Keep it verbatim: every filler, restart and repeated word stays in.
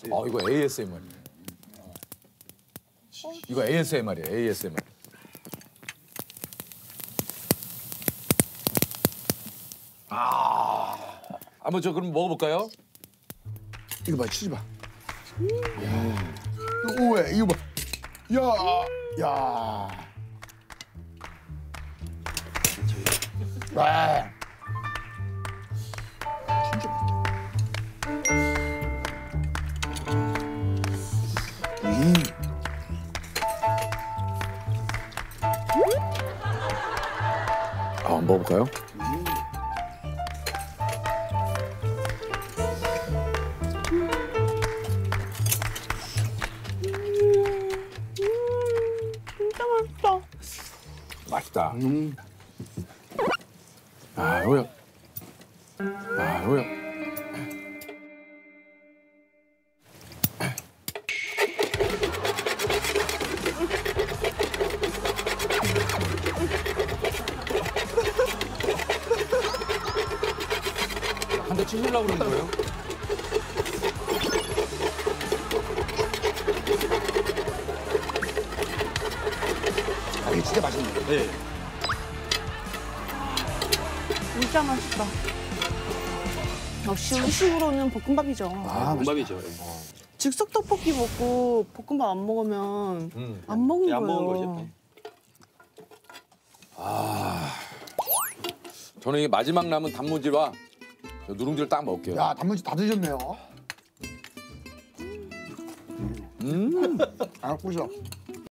어 이거 에이에스엠알. 이거 에이에스엠알이에요. 에이에스엠알. 아, 한번 저 그럼 먹어볼까요? 이거 봐, 치즈 봐. 야, 오해, 이거 봐. 야, 야. 와. 진짜 맛있다. 음. 아, 한번 먹어볼까요? 진짜 맛있다. 맛있다. 음. 아, 이거요. 아, 이거요. 한 대 치시려고 그러는 거예요? 아, 이게 진짜 맛있네. 네. 진짜 맛있다. 역시 우식으로는 볶음밥이죠. 아, 볶음밥이죠. 즉석 떡볶이 먹고 볶음밥 안 먹으면 음. 안 먹는 예, 안 거예요. 먹은 거죠. 저는 이게 마지막 남은 단무지와 저 누룽지를 딱 먹을게요. 야, 단무지 다 드셨네요. 음. 아, 꾸셔.